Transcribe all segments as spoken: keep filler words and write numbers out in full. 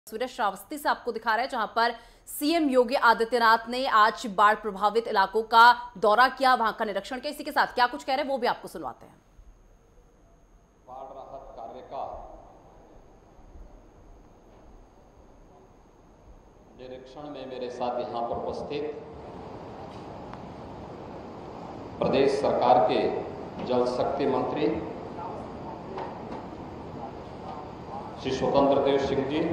तस्वीरें श्रावस्ती से आपको दिखा रहे हैं, जहां पर सीएम योगी आदित्यनाथ ने आज बाढ़ प्रभावित इलाकों का दौरा किया, वहां का निरीक्षण किया। इसी के साथ क्या कुछ कह रहे हैं वो भी आपको सुनवाते हैं। बाढ़ राहत कार्य का निरीक्षण में मेरे साथ यहां पर उपस्थित प्रदेश सरकार के जल शक्ति मंत्री श्री स्वतंत्र देव सिंह जी,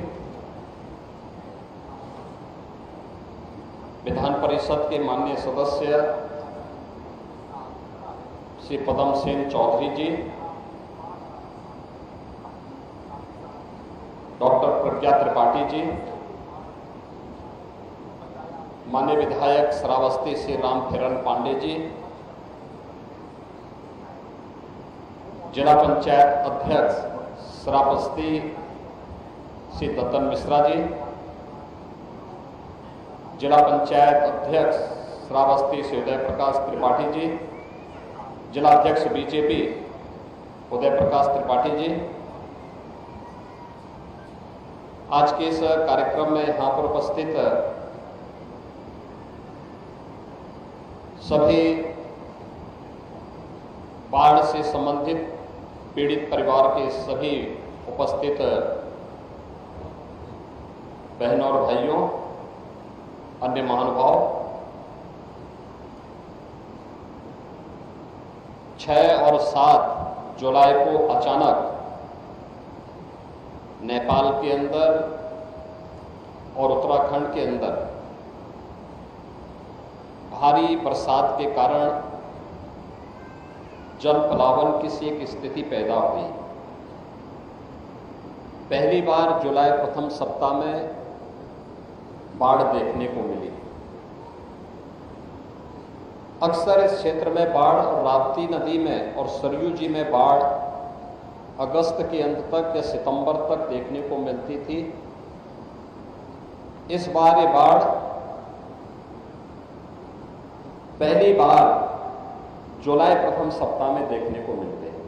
विधान परिषद के माननीय सदस्य श्री पदम सेन चौधरी जी, डॉक्टर प्रज्ञा त्रिपाठी जी, माननीय विधायक श्रावस्ती श्री रामफिरन पांडे जी, जिला पंचायत अध्यक्ष श्रावस्ती श्री दत्तन मिश्रा जी, जिला पंचायत अध्यक्ष श्रावस्ती श्री उदय प्रकाश त्रिपाठी जी, जिला अध्यक्ष बीजेपी उदय प्रकाश त्रिपाठी जी, आज के इस कार्यक्रम में यहाँ पर उपस्थित सभी बाढ़ से संबंधित पीड़ित परिवार के सभी उपस्थित बहनों और भाइयों, अन्य महानुभाव, छह और सात जुलाई को अचानक नेपाल के अंदर और उत्तराखंड के अंदर भारी बरसात के कारण जल प्लावन की सी एक स्थिति पैदा हुई। पहली बार जुलाई प्रथम सप्ताह में बाढ़ देखने को मिली। अक्सर इस क्षेत्र में बाढ़ और राप्ती नदी में और सरयू जी में बाढ़ अगस्त के अंत तक या सितंबर तक देखने को मिलती थी। इस बार ये बाढ़ पहली बार जुलाई प्रथम सप्ताह में देखने को मिलते हैं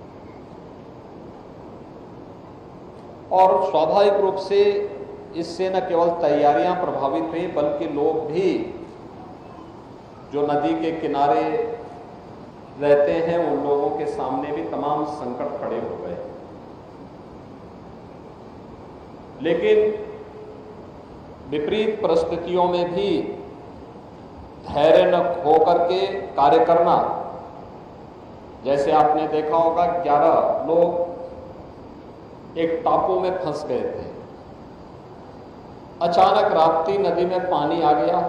और स्वाभाविक रूप से इससे न केवल तैयारियां प्रभावित हुई बल्कि लोग भी जो नदी के किनारे रहते हैं उन लोगों के सामने भी तमाम संकट खड़े हो गए। लेकिन विपरीत परिस्थितियों में भी धैर्य न खो करके कार्य करना, जैसे आपने देखा होगा ग्यारह लोग एक टापू में फंस गए थे। अचानक राप्ती नदी में पानी आ गया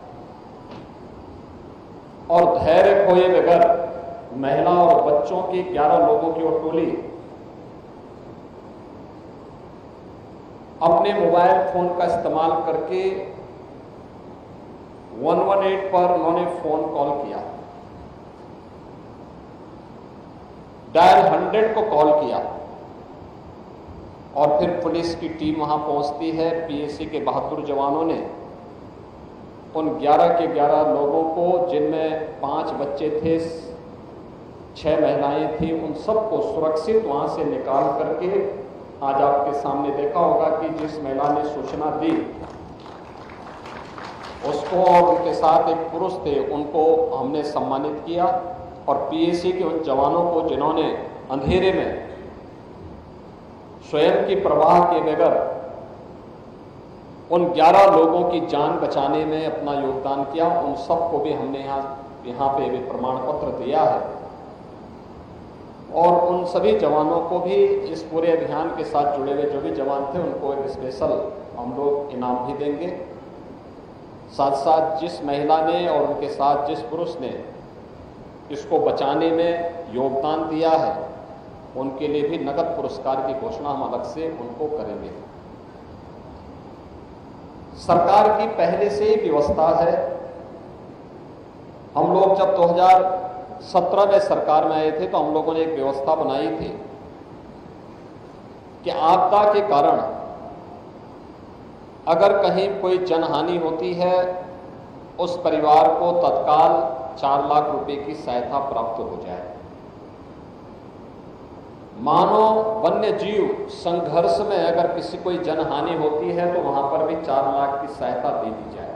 और धैर्य खोए बगैर महिला और बच्चों की ग्यारह लोगों की टोली अपने मोबाइल फोन का इस्तेमाल करके एक सौ अठारह पर उन्होंने फोन कॉल किया, डायल हंड्रेड को कॉल किया और फिर पुलिस की टीम वहां पहुंचती है। पीएसी के बहादुर जवानों ने उन ग्यारह के ग्यारह लोगों को, जिनमें पांच बच्चे थे, छह महिलाएं थी, उन सबको सुरक्षित वहां से निकाल करके आज आपके सामने देखा होगा कि जिस महिला ने सूचना दी उसको और उनके साथ एक पुरुष थे, उनको हमने सम्मानित किया और पीएसी के उन जवानों को जिन्होंने अंधेरे में स्वयं की परवाह के बगैर उन ग्यारह लोगों की जान बचाने में अपना योगदान किया, उन सबको भी हमने यहाँ यहाँ पे भी प्रमाण पत्र दिया है और उन सभी जवानों को भी, इस पूरे अभियान के साथ जुड़े हुए जो भी जवान थे, उनको एक स्पेशल हम लोग इनाम भी देंगे। साथ साथ जिस महिला ने और उनके साथ जिस पुरुष ने इसको बचाने में योगदान दिया है उनके लिए भी नगद पुरस्कार की घोषणा हम अलग से उनको करेंगे। सरकार की पहले से ही व्यवस्था है। हम लोग जब दो हज़ार सत्रह में सरकार में आए थे तो हम लोगों ने एक व्यवस्था बनाई थी कि आपदा के कारण अगर कहीं कोई जनहानि होती है उस परिवार को तत्काल चार लाख रुपए की सहायता प्राप्त हो जाए। मानव वन्य जीव संघर्ष में अगर किसी कोई जनहानि होती है तो वहां पर भी चार लाख की सहायता दे दी जाए।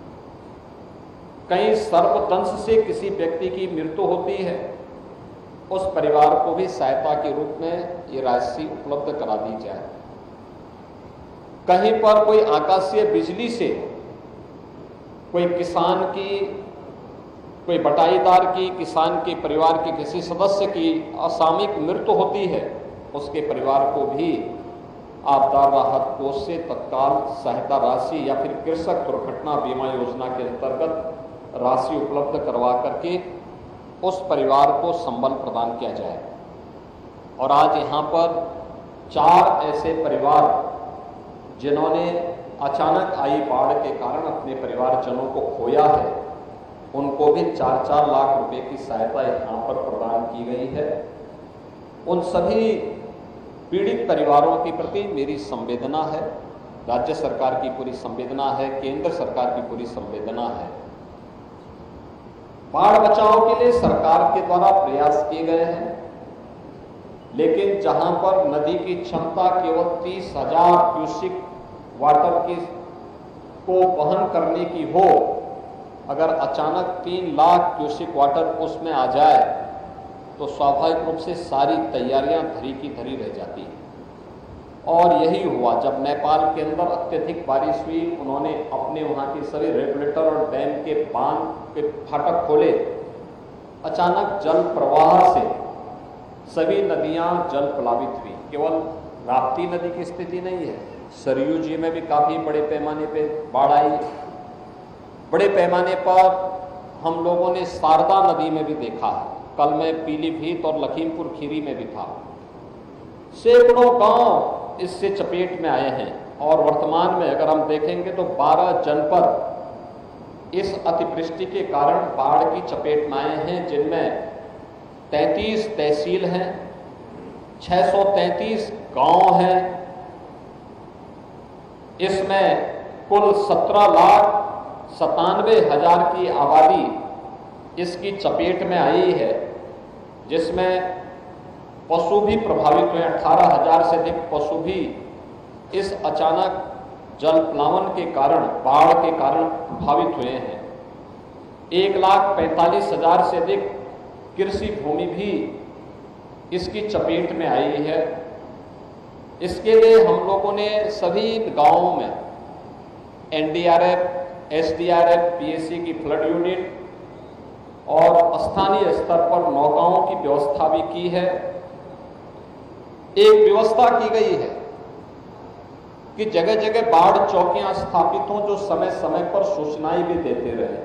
कहीं सर्पदंश से किसी व्यक्ति की मृत्यु होती है, उस परिवार को भी सहायता के रूप में ये राशि उपलब्ध करा दी जाए। कहीं पर कोई आकाशीय बिजली से कोई किसान की, कोई बटाईदार की, किसान के परिवार के किसी सदस्य की असामयिक मृत्यु होती है, उसके परिवार को भी आपदा राहत कोष से तत्काल सहायता राशि या फिर कृषक दुर्घटना बीमा योजना के अंतर्गत राशि उपलब्ध करवा करके उस परिवार को संबल प्रदान किया जाए। और आज यहाँ पर चार ऐसे परिवार जिन्होंने अचानक आई बाढ़ के कारण अपने परिवारजनों को खोया है, उनको भी चार चार लाख रुपए की सहायता यहाँ पर प्रदान की गई है। उन सभी पीड़ित परिवारों के प्रति मेरी संवेदना है, राज्य सरकार की पूरी संवेदना है, केंद्र सरकार की पूरी संवेदना है। बाढ़ बचाव के लिए सरकार के द्वारा प्रयास किए गए हैं, लेकिन जहां पर नदी की क्षमता केवल तीस हजार क्यूसिक वाटर की को वहन करने की हो, अगर अचानक तीन लाख क्यूसिक वाटर उसमें आ जाए तो स्वाभाविक रूप से सारी तैयारियां धरी की धरी रह जाती हैं। और यही हुआ जब नेपाल के अंदर अत्यधिक बारिश हुई, उन्होंने अपने वहाँ के सभी रेगुलेटर और डैम के बांध के फाटक खोले। अचानक जल प्रवाह से सभी नदियाँ जल प्लावित हुई। केवल राप्ती नदी की स्थिति नहीं है, सरयू जी में भी काफ़ी बड़े पैमाने पे बाढ़ आई। बड़े पैमाने पर हम लोगों ने शारदा नदी में भी देखा है, कल मैं पीलीभीत और लखीमपुर खीरी में भी था। सैकड़ों गांव इससे चपेट में आए हैं और वर्तमान में अगर हम देखेंगे तो बारह जनपद इस अतिवृष्टि के कारण बाढ़ की चपेट में आए हैं, जिनमें तैंतीस तहसील हैं, छह सौ तैंतीस गांव हैं। इसमें कुल सत्रह लाख सतानवे हजार की आबादी इसकी चपेट में आई है, जिसमें पशु भी प्रभावित हुए। अठारह हजार से अधिक पशु भी इस अचानक जल प्लावन के कारण, बाढ़ के कारण प्रभावित हुए हैं। एक लाख पैंतालीस हजार से अधिक कृषि भूमि भी इसकी चपेट में आई है। इसके लिए हम लोगों ने सभी गांवों में N D R F, S D R F, P S C की फ्लड यूनिट और स्थानीय स्तर पर नौकाओं की व्यवस्था भी की है। एक व्यवस्था की गई है कि जगह जगह बाढ़ चौकियां स्थापित हों, जो समय समय पर सूचनाएं भी देते रहे।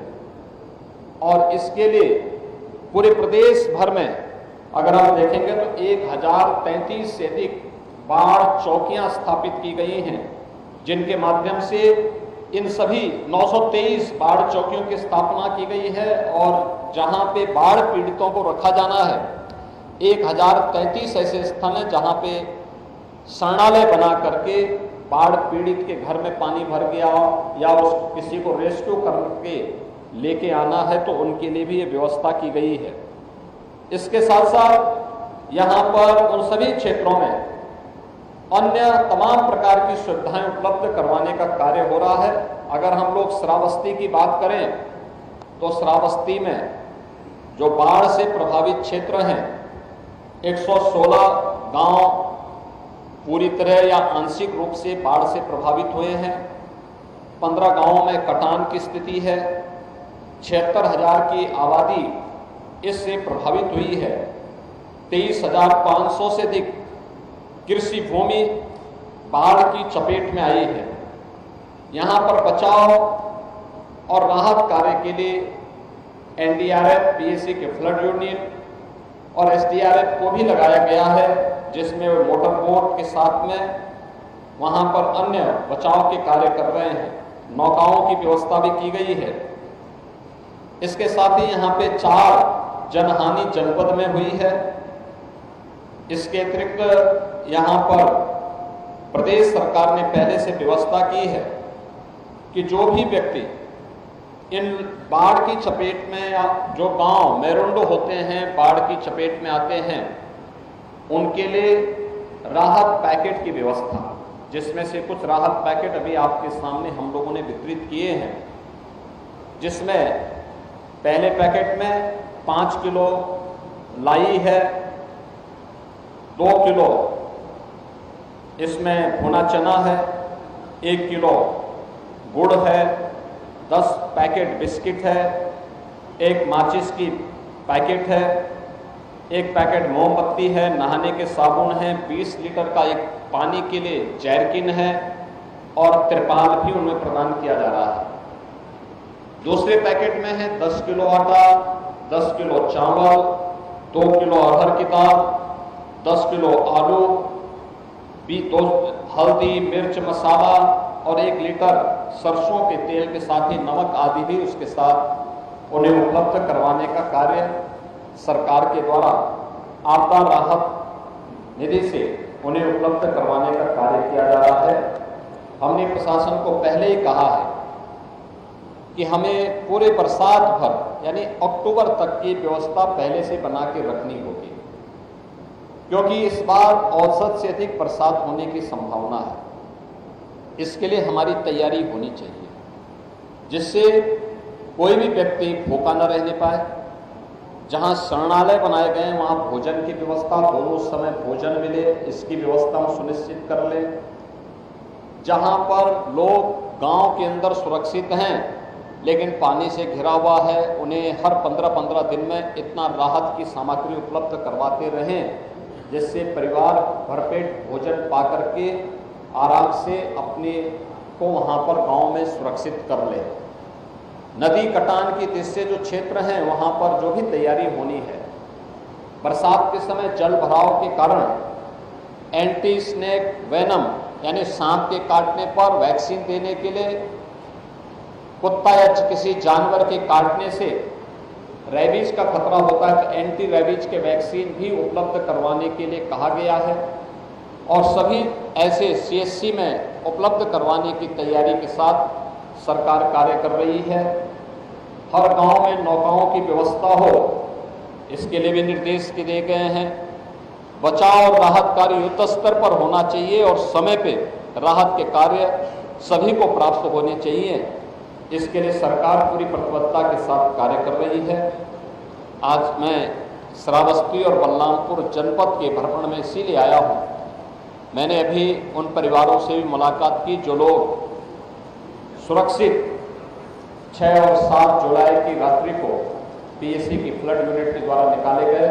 और इसके लिए पूरे प्रदेश भर में अगर आप देखेंगे तो एक हजार तैंतीस से अधिक बाढ़ चौकियां स्थापित की गई हैं, जिनके माध्यम से इन सभी नौ सौ तेईस बाढ़ चौकियों की स्थापना की गई है। और जहां पे बाढ़ पीड़ितों को रखा जाना है, एक हजार तैंतीस ऐसे स्थान हैं जहां पे शरणालय बना करके बाढ़ पीड़ित के घर में पानी भर गया या उस किसी को रेस्क्यू करके लेके आना है तो उनके लिए भी ये व्यवस्था की गई है। इसके साथ साथ यहाँ पर उन सभी क्षेत्रों में अन्य तमाम प्रकार की सुविधाएं उपलब्ध करवाने का कार्य हो रहा है। अगर हम लोग श्रावस्ती की बात करें तो श्रावस्ती में जो बाढ़ से प्रभावित क्षेत्र हैं, एक सौ सोलह गांव पूरी तरह या आंशिक रूप से बाढ़ से प्रभावित हुए हैं। पंद्रह गांवों में कटान की स्थिति है। छिहत्तर हजार की आबादी इससे प्रभावित हुई है। तेईस हजार पाँच सौ से अधिक कृषि भूमि बाढ़ की चपेट में आई है। यहाँ पर बचाव और राहत कार्य के लिए N D R F, P S C के फ्लड यूनिट और एस डी आर एफ को भी लगाया गया है, जिसमें वो मोटर बोट के साथ में वहाँ पर अन्य बचाव के कार्य कर रहे हैं। नौकाओं की व्यवस्था भी की गई है। इसके साथ ही यहाँ पे चार जनहानि जनपद में हुई है। इसके अतिरिक्त यहाँ पर प्रदेश सरकार ने पहले से व्यवस्था की है कि जो भी व्यक्ति इन बाढ़ की चपेट में या जो गांव मेरुंडो होते हैं बाढ़ की चपेट में आते हैं, उनके लिए राहत पैकेट की व्यवस्था, जिसमें से कुछ राहत पैकेट अभी आपके सामने हम लोगों ने वितरित किए हैं, जिसमें पहले पैकेट में पाँच किलो लाई है, दो किलो इसमें भुना चना है, एक किलो गुड़ है, दस पैकेट बिस्किट है, एक माचिस की पैकेट है, एक पैकेट मोमबत्ती है, नहाने के साबुन है, बीस लीटर का एक पानी के लिए जैरकिन है और तिरपाल भी उनमें प्रदान किया जा रहा है। दूसरे पैकेट में है दस किलो आटा, दस किलो चावल, दो किलो अरहर की दाल, दस किलो आलू, दो हल्दी मिर्च मसाला और एक लीटर सरसों के तेल के साथ ही नमक आदि भी उसके साथ उन्हें उपलब्ध करवाने का कार्य सरकार के द्वारा आपदा राहत निधि से उन्हें उपलब्ध करवाने का कार्य किया जा रहा है। हमने प्रशासन को पहले ही कहा है कि हमें पूरे बरसात भर यानी अक्टूबर तक की व्यवस्था पहले से बना के रखनी होगी, क्योंकि इस बार औसत से अधिक बरसात होने की संभावना है। इसके लिए हमारी तैयारी होनी चाहिए, जिससे कोई भी व्यक्ति भूखा न रहने पाए। जहां शरणालय बनाए गए हैं वहां भोजन की व्यवस्था, दोनों समय भोजन मिले, इसकी व्यवस्था हम सुनिश्चित कर लें। जहां पर लोग गांव के अंदर सुरक्षित हैं लेकिन पानी से घिरा हुआ है, उन्हें हर पंद्रह पंद्रह दिन में इतना राहत की सामग्री उपलब्ध करवाते रहें, जिससे परिवार भरपेट भोजन पा करके आराम से अपने को वहाँ पर गांव में सुरक्षित कर ले। नदी कटान की दृष्टि जो क्षेत्र हैं वहाँ पर जो भी तैयारी होनी है, बरसात के समय जल भराव के कारण एंटी स्नेक वेनम यानी सांप के काटने पर वैक्सीन देने के लिए, कुत्ता या किसी जानवर के काटने से रेबीज का खतरा होता है तो एंटी रेबीज के वैक्सीन भी उपलब्ध करवाने के लिए कहा गया है और सभी ऐसे सीएचसी में उपलब्ध करवाने की तैयारी के साथ सरकार कार्य कर रही है। हर गांव में नौकाओं की व्यवस्था हो, इसके लिए भी निर्देश दिए गए हैं। बचाव और राहत कार्य युद्ध स्तर पर होना चाहिए और समय पे राहत के कार्य सभी को प्राप्त होने चाहिए। इसके लिए सरकार पूरी प्रतिबद्धता के साथ कार्य कर रही है। आज मैं श्रावस्ती और बलरामपुर जनपद के भ्रमण में इसीलिए आया हूँ। मैंने अभी उन परिवारों से भी मुलाकात की जो लोग सुरक्षित छह और सात जुलाई की रात्रि को पीएससी की फ्लड यूनिट के द्वारा निकाले गए,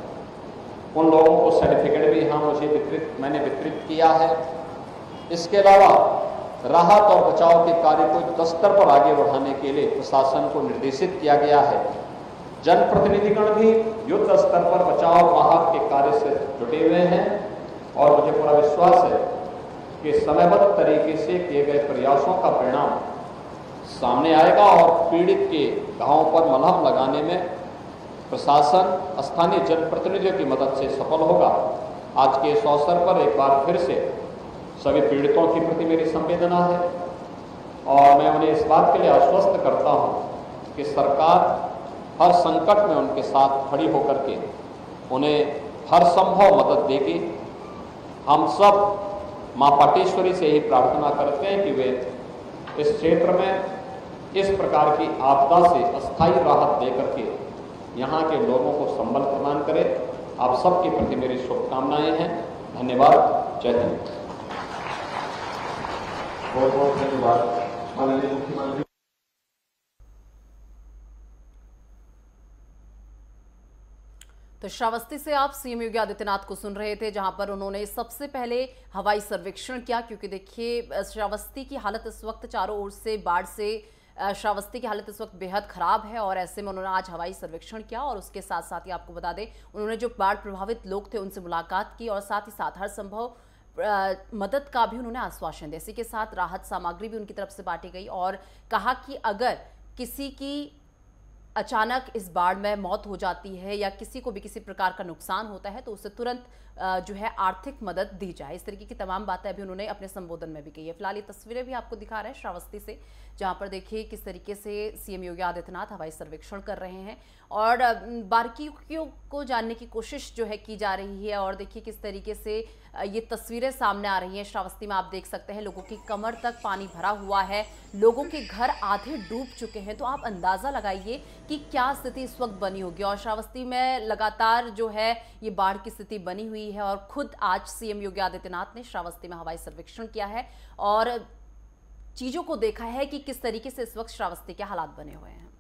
उन लोगों को सर्टिफिकेट भी यहाँ मुझे वितरित मैंने वितरित किया है। इसके अलावा राहत और बचाव के कार्य को युद्ध स्तर पर आगे बढ़ाने के लिए प्रशासन को निर्देशित किया गया है। जनप्रतिनिधिगण भी युद्ध स्तर पर बचाव और राहत के कार्य से जुटे हुए हैं और मुझे पूरा विश्वास है कि समयबद्ध तरीके से किए गए प्रयासों का परिणाम सामने आएगा और पीड़ित के घावों पर मलहम लगाने में प्रशासन स्थानीय जनप्रतिनिधियों की मदद से सफल होगा। आज के इस अवसर पर एक बार फिर से सभी पीड़ितों के प्रति मेरी संवेदना है और मैं उन्हें इस बात के लिए आश्वस्त करता हूं कि सरकार हर संकट में उनके साथ खड़ी होकर के उन्हें हर संभव मदद देगी। हम सब मां पाटेश्वरी से यही प्रार्थना करते हैं कि वे इस क्षेत्र में इस प्रकार की आपदा से अस्थायी राहत दे करके यहाँ के लोगों को संबल प्रदान करें। आप सबके प्रति मेरी शुभकामनाएं हैं। धन्यवाद। जय हिंद। बहुत बहुत धन्यवाद माननीय मुख्यमंत्री। तो श्रावस्ती से आप सीएम योगी आदित्यनाथ को सुन रहे थे, जहां पर उन्होंने सबसे पहले हवाई सर्वेक्षण किया, क्योंकि देखिए श्रावस्ती की हालत इस वक्त चारों ओर से बाढ़ से श्रावस्ती की हालत इस वक्त बेहद खराब है और ऐसे में उन्होंने आज हवाई सर्वेक्षण किया और उसके साथ साथ ही आपको बता दें उन्होंने जो बाढ़ प्रभावित लोग थे उनसे मुलाकात की और साथ ही साथ हर संभव मदद का भी उन्होंने आश्वासन दिया। इसी के साथ राहत सामग्री भी उनकी तरफ से बांटी गई और कहा कि अगर किसी की अचानक इस बाढ़ में मौत हो जाती है या किसी को भी किसी प्रकार का नुकसान होता है तो उसे तुरंत जो है आर्थिक मदद दी जाए। इस तरीके की तमाम बातें अभी उन्होंने अपने संबोधन में भी कही है। फिलहाल ये तस्वीरें भी आपको दिखा रहे हैं श्रावस्ती से, जहां पर देखिए किस तरीके से सीएम योगी आदित्यनाथ हवाई सर्वेक्षण कर रहे हैं और बारीकियों को जानने की कोशिश जो है की जा रही है। और देखिए किस तरीके से ये तस्वीरें सामने आ रही हैं। श्रावस्ती में आप देख सकते हैं लोगों की कमर तक पानी भरा हुआ है, लोगों के घर आधे डूब चुके हैं। तो आप अंदाजा लगाइए कि क्या स्थिति इस वक्त बनी होगी। और श्रावस्ती में लगातार जो है ये बाढ़ की स्थिति बनी हुई है और खुद आज सीएम योगी आदित्यनाथ ने श्रावस्ती में हवाई सर्वेक्षण किया है और चीजों को देखा है कि किस तरीके से इस वक्त श्रावस्ती के हालात बने हुए हैं।